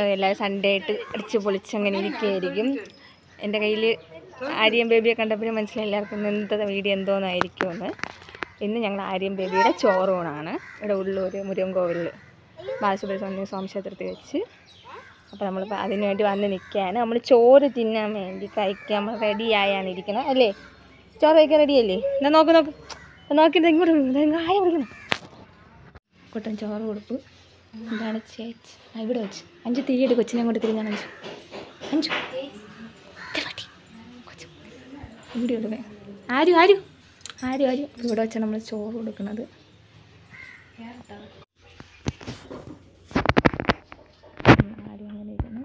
എല്ലാവരും സൺഡേ ആയിട്ട് അടിച്ച് പൊളിച്ചങ്ങനെ ഇരിക്കുകയായിരിക്കും. എൻ്റെ കയ്യിൽ ആര്യൻ ബേബിയെ കണ്ടപ്പോഴും മനസ്സിലായി എല്ലാവർക്കും ഇന്നത്തെ വീഡിയോ എന്തോന്നായിരിക്കുമെന്ന്. ഇന്ന് ഞങ്ങൾ ആര്യൻ ബേബിയുടെ ചോറൂണാണ്. ഇവിടെ ഉള്ളൂർ മുരുകൻകോവിലിൽ ബാലസുബ്രഹ്മണ്യ സ്വാമി ക്ഷേത്രത്തിൽ വെച്ച്. അപ്പോൾ നമ്മളിപ്പോൾ അതിന് വേണ്ടി വന്ന് നിൽക്കുകയാണ്. നമ്മൾ ചോറ് തിന്നാൻ വേണ്ടി കഴിക്കാൻ റെഡിയായാണ് ഇരിക്കുന്നത് അല്ലേ? ചോറ് കഴിക്കാൻ റെഡിയല്ലേ? എന്നാൽ നോക്കിയിട്ട് ഇങ്ങോട്ട് ആയ വിളിക്കണം. കൊട്ടൻ ചോറ് കൊടുക്കും. എന്താണ് ചേച്ചി ഇവിടെ വെച്ച് 5 തിരിയിട്ട് കൊച്ചിനെ കൊണ്ട് തിരിഞ്ഞാണ് 5 ഇവിടെ കൊടുക്കേ ആരും ഇവിടെ വെച്ചാണ് നമ്മൾ ചോറ് കൊടുക്കുന്നത്. ആരും അങ്ങനെ ഇരുന്നു.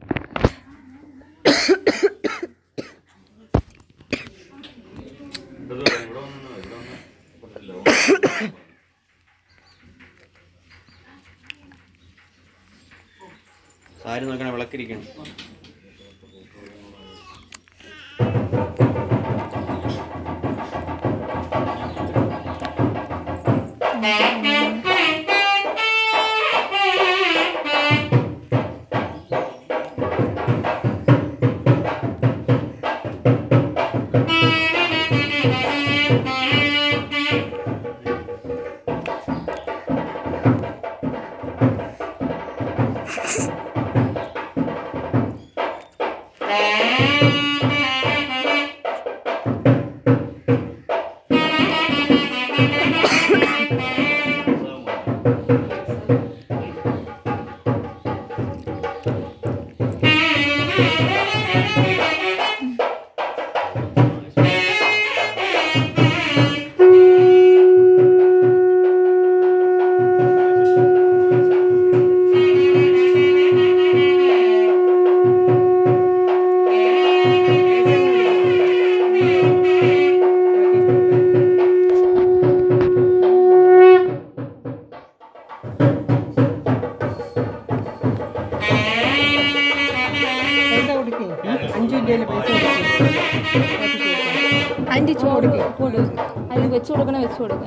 സാരി നോക്കണ വിളക്കിരിക്കണം. ആൻറ്റി ചോറ് അതിന് വെച്ച് കൊടുക്കണം.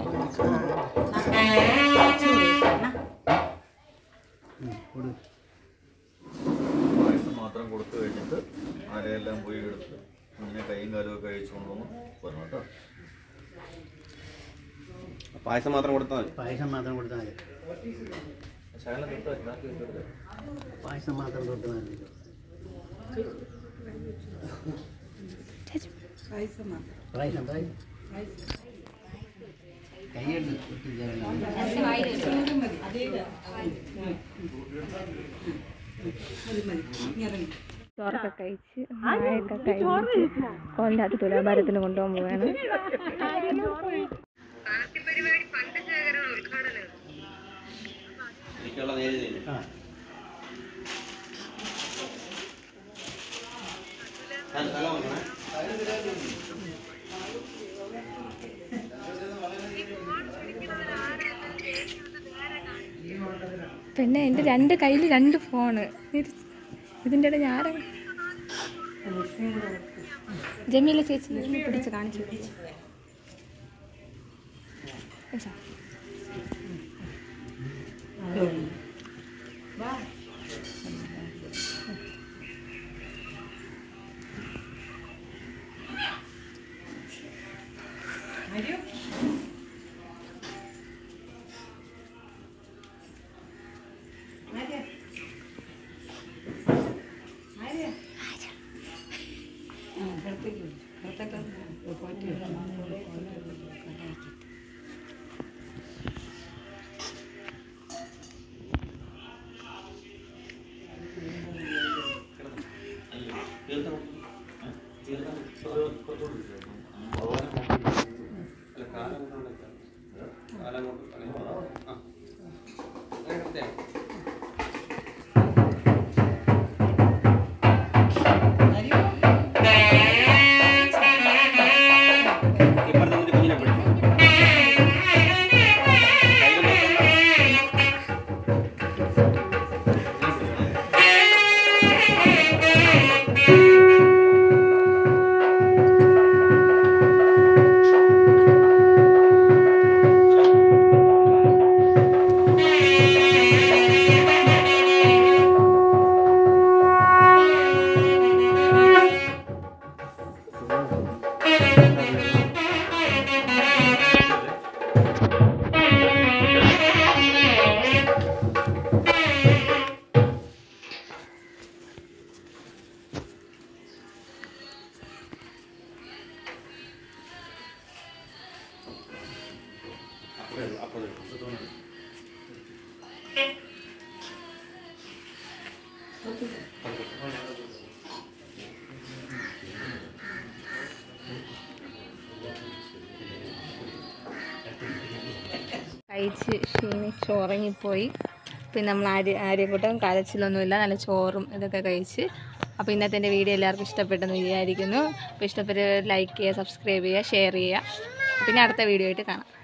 പായസം മാത്രം കൊടുത്തു കഴിഞ്ഞിട്ട് ആരെയെല്ലാം പോയി എടുത്ത് അങ്ങനെ കൈയും കാലുമൊക്കെ കഴിച്ചുകൊണ്ടൊന്നും പറഞ്ഞു കേട്ടോ. പായസം മാത്രം കൊടുത്താൽ മതി. ശകലം തൊട്ട് പായസം മാത്രം തൊട്ട് മതി. പായസം കൈയ്യുണ്ട്. ചോറൊക്കെ കഴിച്ച് മഴയൊക്കെ കഴിച്ച് കോലിൻ്റെ അകത്ത് തുലാഭാരത്തിന് കൊണ്ടുപോകാൻ പോവാണ്. പിന്നെ എൻ്റെ 2 കയ്യിൽ 2 ഫോണ്. ഇതിൻ്റെ ഇടയിൽ ഞാൻ ജമീല ചേച്ചി പിടിച്ച് കാണിച്ചു. കഴിച്ച് ക്ഷീണിച്ച് ഉറങ്ങിപ്പോയി. പിന്നെ നമ്മൾ ആര്യക്കൂട്ടം കരച്ചിലൊന്നുമില്ല, നല്ല ചോറും ഇതൊക്കെ കഴിച്ച്. അപ്പോൾ ഇന്നത്തെ എൻ്റെ വീഡിയോ എല്ലാവർക്കും ഇഷ്ടപ്പെട്ടെന്ന് വിചാരിക്കുന്നു. അപ്പോൾ ഇഷ്ടപ്പെട്ടവർ ലൈക്ക് ചെയ്യുക, സബ്സ്ക്രൈബ് ചെയ്യുക, ഷെയർ ചെയ്യുക. പിന്നെ അടുത്ത വീഡിയോ ആയിട്ട് കാണാം.